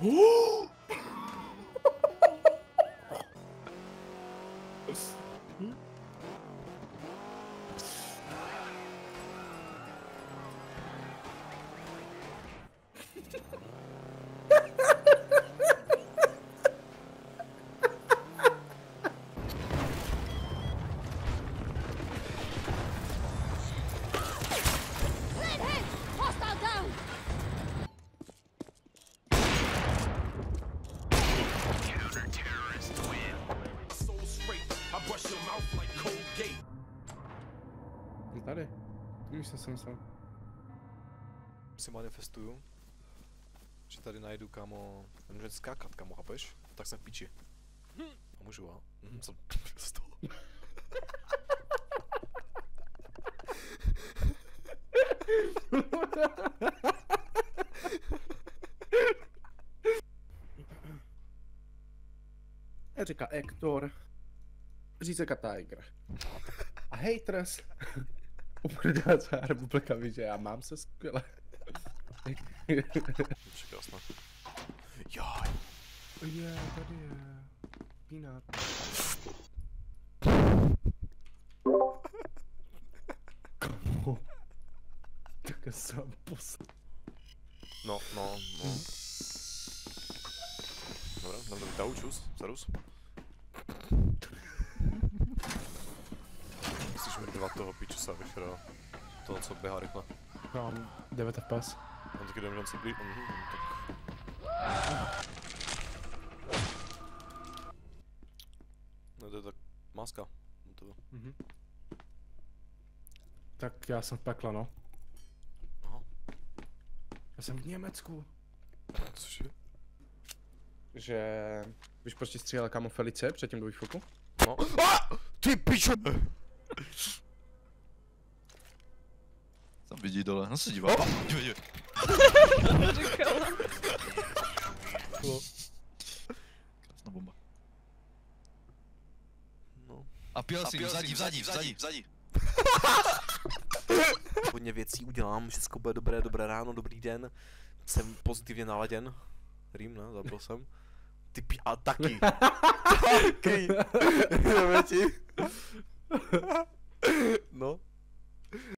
Tady. Víš, co jsem myslel. Si manifestuju, že tady najdu, kámo, nemůžu skákat, kámo, chápeš? Tak jsem v píči. A můžu, a? Jsem z toho. Říká Hector. Říká Tiger. A haters. Uprdá celá republika ví, že já mám se skvěle. Překrásné. Jaj. Je, tady je. Peanut. Kamu. Tak jsem posl. No. Dobra, jdem do čus, zarus. Musíš mi dva toho pičusa, abych dal toho, co běhá rychle. Mám 9 FPS. On taky jdem, že on se blíž, tak... No to je tak maska. Tak já jsem v pekle, no. Aha. Já jsem v Německu. Cože? Že... Víš, proč ti střílela kámo Felice předtím do výfuku? No. Ty pičo! Tam vidí dole, no se dívá. Dívej. Krásná bomba. No. A pil si, vzadí. Hodně věcí udělám, všechno bude dobré ráno, dobrý den. Jsem pozitivně naladěn. Rým, ne? Zabil jsem. Ty a taky. Taky. No.